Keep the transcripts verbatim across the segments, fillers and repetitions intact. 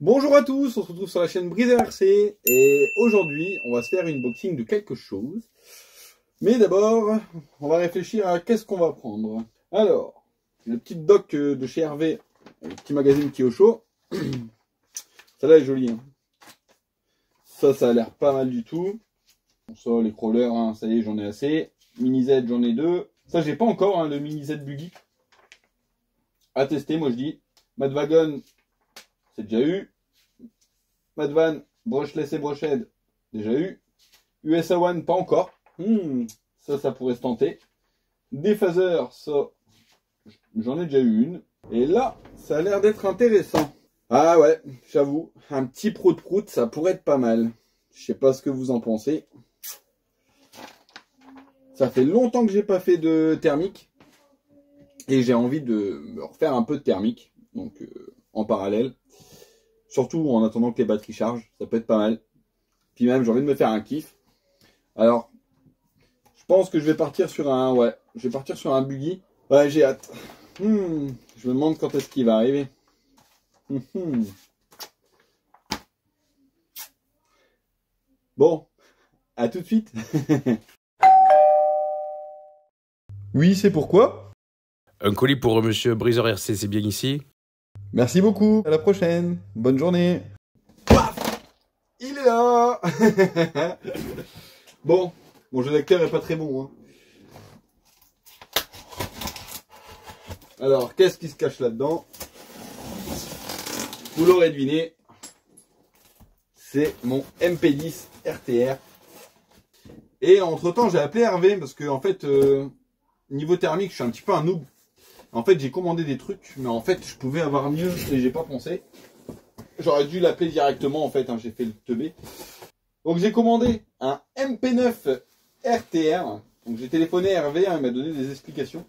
Bonjour à tous, on se retrouve sur la chaîne Breezer R C et aujourd'hui on va se faire une unboxing de quelque chose. Mais d'abord, on va réfléchir à qu'est-ce qu'on va prendre. Alors, le petit dock de chez Hervé, le petit magazine qui est au chaud. Celle-là est jolie. Hein. Ça, ça a l'air pas mal du tout. Bon, ça, les crawlers, hein, ça y est, j'en ai assez. Mini Z, j'en ai deux. Ça, j'ai pas encore, hein, le Mini Z Buggy. À tester, moi je dis. Madwagon, c'est déjà eu. Madvan, brushless et brushed, déjà eu. U S A One, pas encore. Hmm, ça, ça pourrait se tenter. Déphaser, ça, j'en ai déjà eu une. Et là, ça a l'air d'être intéressant. Ah ouais, j'avoue, un petit prout-prout, ça pourrait être pas mal. Je sais pas ce que vous en pensez. Ça fait longtemps que j'ai pas fait de thermique. Et j'ai envie de me refaire un peu de thermique. Donc, euh, en parallèle. Surtout en attendant que les batteries chargent, ça peut être pas mal. Puis même, j'ai envie de me faire un kiff. Alors, je pense que je vais partir sur un, ouais, je vais partir sur un buggy. Ouais, j'ai hâte. Hmm, je me demande quand est-ce qu'il va arriver. Hmm, hmm. Bon, à tout de suite. Oui, c'est pourquoi? Un colis pour monsieur Breezer R C, c'est bien ici? Merci beaucoup. À la prochaine. Bonne journée. Paf, il est là. Bon, mon jeu d'acteur est pas très bon. Hein. Alors, qu'est-ce qui se cache là-dedans? Vous l'aurez deviné. C'est mon M P dix R T R. Et entre-temps, j'ai appelé Hervé parce que, en fait, euh, niveau thermique, je suis un petit peu un noob. En fait, j'ai commandé des trucs, mais en fait, je pouvais avoir mieux et j'ai pas pensé. J'aurais dû l'appeler directement, en fait, hein, j'ai fait le teubé. Donc, j'ai commandé un M P neuf R T R. Donc, j'ai téléphoné à Hervé, hein, il m'a donné des explications.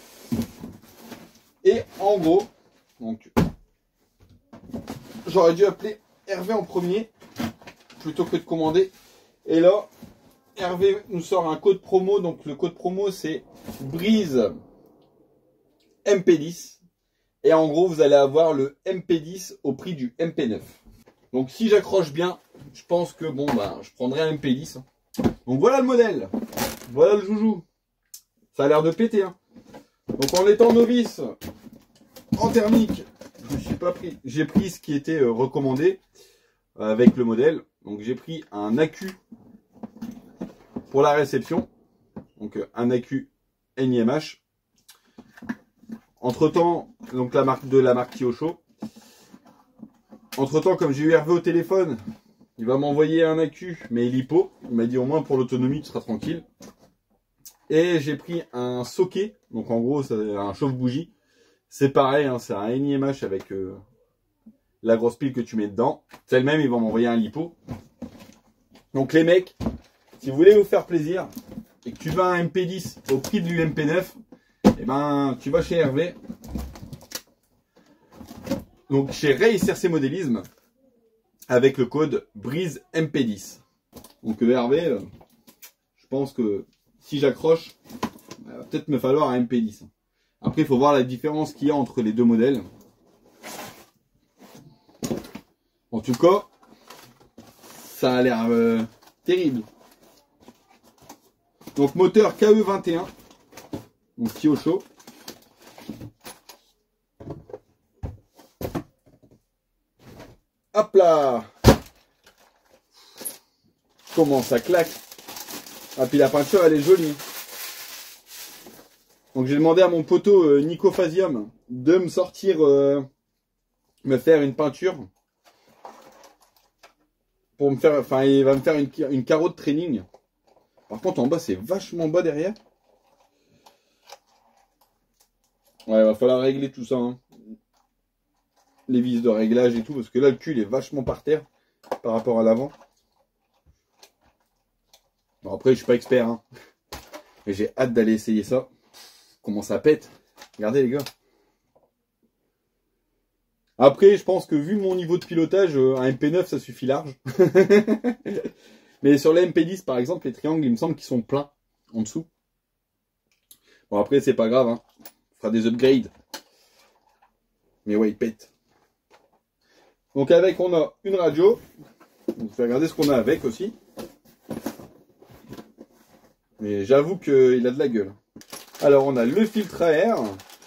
Et en gros, donc, j'aurais dû appeler Hervé en premier, plutôt que de commander. Et là, Hervé nous sort un code promo. Donc, le code promo, c'est Breeze M P dix. Et en gros, vous allez avoir le M P dix au prix du M P neuf. Donc si j'accroche bien, je pense que bon, bah, je prendrai un M P dix. Donc voilà le modèle. Voilà le joujou. Ça a l'air de péter. Hein. Donc en étant novice, en thermique, je ne suis pas pris. J'ai pris ce qui était euh, recommandé euh, avec le modèle. Donc j'ai pris un accu pour la réception. Donc euh, un accu N I M H. Entre temps, donc la marque de la marque Kyosho. Entre temps, comme j'ai eu Hervé au téléphone, il va m'envoyer un accu, mais lipo. Il m'a dit au moins pour l'autonomie, tu seras tranquille. Et j'ai pris un socket, donc en gros, c'est un chauffe-bougie. C'est pareil, hein, c'est un N I M H avec euh, la grosse pile que tu mets dedans. C'est le même, ils vont m'envoyer un lipo. Donc les mecs, si vous voulez vous faire plaisir et que tu veux un M P dix au prix du M P neuf, et eh ben, tu vas chez Hervé. Donc chez Race R C Modélisme avec le code Breeze M P dix. Donc Hervé, euh, je pense que si j'accroche, il va peut-être me falloir un M P dix. Après, il faut voir la différence qu'il y a entre les deux modèles. En tout cas, ça a l'air euh, terrible. Donc moteur K E vingt et un. Donc Kyosho. Hop là! Comment ça claque! Ah, puis la peinture, elle est jolie. Donc j'ai demandé à mon poteau euh, Nico Fazium de me sortir, euh, me faire une peinture. Pour me faire, enfin, il va me faire une, une carreau de training. Par contre, en bas, c'est vachement bas derrière. Ouais, il va falloir régler tout ça. Hein. Les vis de réglage et tout, parce que là, le cul, il est vachement par terre par rapport à l'avant. Bon, après, je suis pas expert. Hein. Mais j'ai hâte d'aller essayer ça. Comment ça pète. Regardez, les gars. Après, je pense que vu mon niveau de pilotage, un M P neuf, ça suffit large. Mais sur les M P dix, par exemple, les triangles, il me semble qu'ils sont pleins en dessous. Bon, après, c'est pas grave. Hein. On fera des upgrades. Mais ouais, il pète. Donc avec, on a une radio. Donc, je vais regarder ce qu'on a avec aussi. Mais j'avoue qu'il a de la gueule. Alors on a le filtre à air.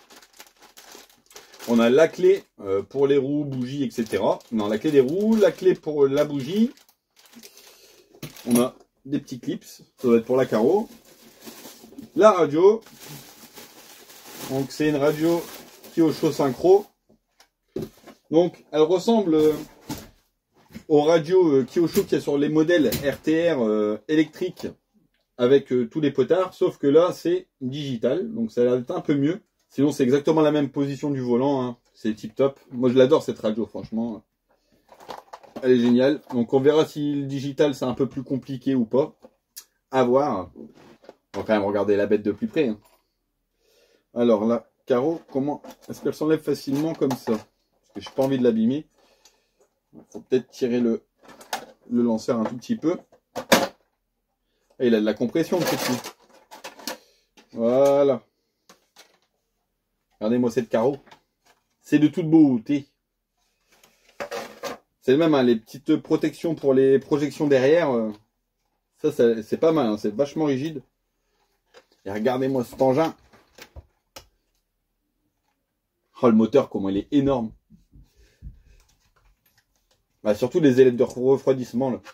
On a la clé euh, pour les roues, bougies, et cetera. Non, la clé des roues, la clé pour la bougie. On a des petits clips. Ça doit être pour la carreau. La radio. Donc c'est une radio Kyosho synchro. Donc elle ressemble euh, aux radios euh, Kyosho qu'il y a sur les modèles R T R euh, électriques avec euh, tous les potards. Sauf que là c'est digital. Donc ça a l'air d'être un peu mieux. Sinon, c'est exactement la même position du volant. Hein. C'est tip top. Moi, je l'adore cette radio, franchement. Elle est géniale. Donc, on verra si le digital, c'est un peu plus compliqué ou pas. À voir. On va quand même regarder la bête de plus près. Hein. Alors, là, carreau, comment est-ce qu'elle s'enlève facilement comme ça? Parce que j'ai pas envie de l'abîmer. Il faut peut-être tirer le, le lanceur un tout petit peu. Et il a de la compression, le petit. Voilà. Regardez-moi cette carreau. C'est de toute beauté. C'est même hein, les petites protections pour les projections derrière. Euh, ça, ça c'est pas mal. Hein, c'est vachement rigide. Et regardez-moi cet engin. Oh, le moteur, comment il est énorme. Bah, surtout les ailettes de refroidissement. Là.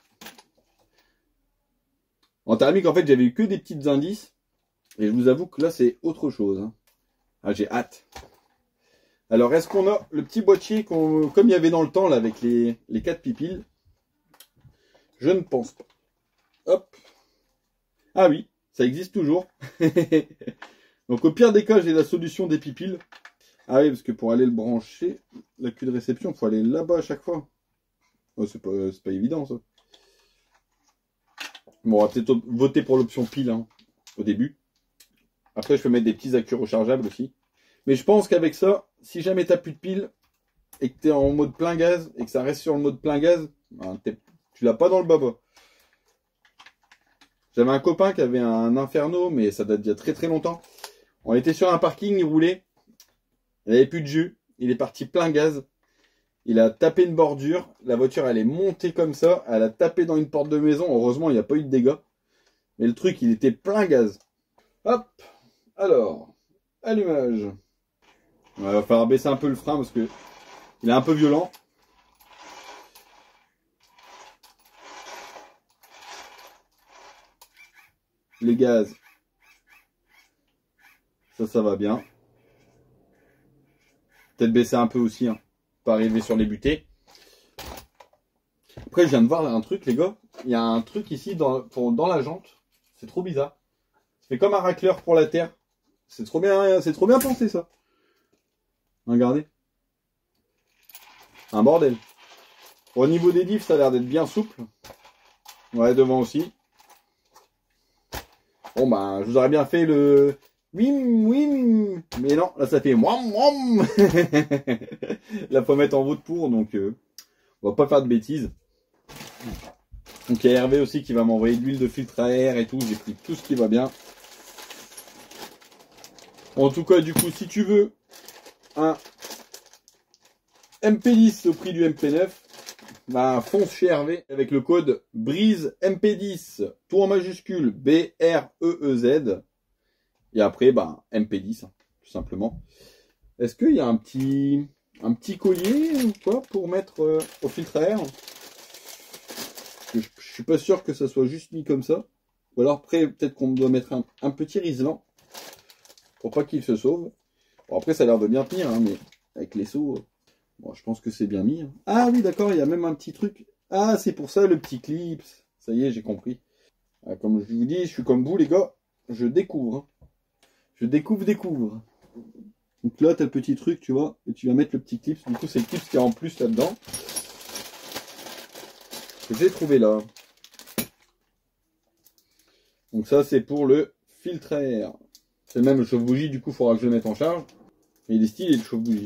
En thermique, en fait, j'avais eu que des petites indices. Et je vous avoue que là, c'est autre chose. Hein. Ah, j'ai hâte. Alors, est-ce qu'on a le petit boîtier qu'on, comme il y avait dans le temps, là, avec les, les quatre pipiles? Je ne pense pas. Hop. Ah oui, ça existe toujours. Donc, au pire des cas, j'ai la solution des pipiles. Ah oui, parce que pour aller le brancher, la queue de réception, il faut aller là-bas à chaque fois. Oh, c'est pas, c'est pas évident, ça. Bon, on va peut-être voter pour l'option pile, hein, au début. Après, je peux mettre des petits accus rechargeables aussi. Mais je pense qu'avec ça, si jamais tu n'as plus de pile et que tu es en mode plein gaz et que ça reste sur le mode plein gaz, ben, tu l'as pas dans le baba. J'avais un copain qui avait un Inferno, mais ça date d'il y a très très longtemps. On était sur un parking, il roulait. Il n'avait plus de jus. Il est parti plein gaz. Il a tapé une bordure. La voiture, elle est montée comme ça. Elle a tapé dans une porte de maison. Heureusement, il n'y a pas eu de dégâts. Mais le truc, il était plein gaz. Hop. Alors, allumage. Il va falloir baisser un peu le frein parce que il est un peu violent. Les gaz. Ça, ça va bien. Peut-être baisser un peu aussi, hein. Pas arriver sur les butées. Après, je viens de voir un truc, les gars. Il y a un truc ici dans, pour, dans la jante. C'est trop bizarre. Ça fait comme un racleur pour la terre. C'est trop bien, c'est trop bien pensé ça. Regardez. Un bordel. Au niveau des diffs, ça a l'air d'être bien souple. Ouais, devant aussi. Bon ben, je vous aurais bien fait le wim wim, mais non, là ça fait mouam mouam. Là faut mettre en route pour, donc euh, on va pas faire de bêtises. Donc il y a Hervé aussi qui va m'envoyer de l'huile de filtre à air et tout. J'ai pris tout ce qui va bien. En tout cas, du coup, si tu veux un M P dix au prix du M P neuf, bah, fonce chez Hervé avec le code brise M P dix, tout en majuscule, B R E E Z. Et après, bah, M P dix, tout simplement. Est-ce qu'il y a un petit, un petit collier ou quoi pour mettre euh, au filtre à air? Je, je suis pas sûr que ça soit juste mis comme ça. Ou alors après, peut-être qu'on doit mettre un, un petit riselant pour pas qu'il se sauve. Bon, après, ça a l'air de bien tenir, hein, mais avec les seaux, bon, je pense que c'est bien mis. Hein. Ah oui, d'accord, il y a même un petit truc. Ah, c'est pour ça le petit clip. Ça y est, j'ai compris. Ah, comme je vous dis, je suis comme vous, les gars. Je découvre. Hein. Je découvre, découvre. Donc là, t'as le petit truc, tu vois, et tu vas mettre le petit clip. Du coup, c'est le clip qui est en plus là-dedans. Que j'ai trouvé là. Donc ça, c'est pour le filtre à air. C'est même le chauffe-bougie, du coup, il faudra que je le mette en charge. Mais il est stylé, le chauffe-bougie.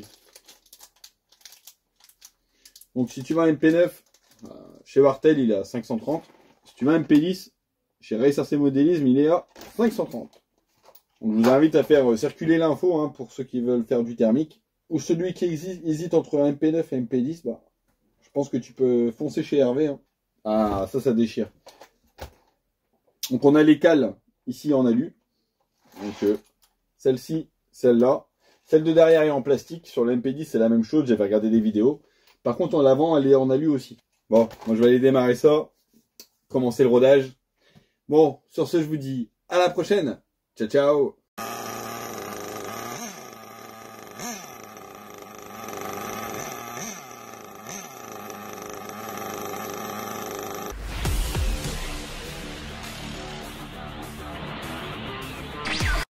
Donc si tu vas un M P neuf, euh, chez Wartel, il est à cinq cent trente. Si tu vas un M P dix, chez Racer C Modélisme, il est à cinq cent trente. Donc je vous invite à faire circuler l'info hein, pour ceux qui veulent faire du thermique. Ou celui qui hésite entre un M P neuf et un M P dix, bah, pense que tu peux foncer chez Hervé. Hein. Ah, ça, ça déchire. Donc, on a les cales ici en alu. Donc, euh, celle-ci, celle-là. Celle de derrière est en plastique. Sur le M P dix, c'est la même chose. J'avais regardé des vidéos. Par contre, en l'avant, elle est en alu aussi. Bon, moi, je vais aller démarrer ça. Commencer le rodage. Bon, sur ce, je vous dis à la prochaine. Ciao, ciao.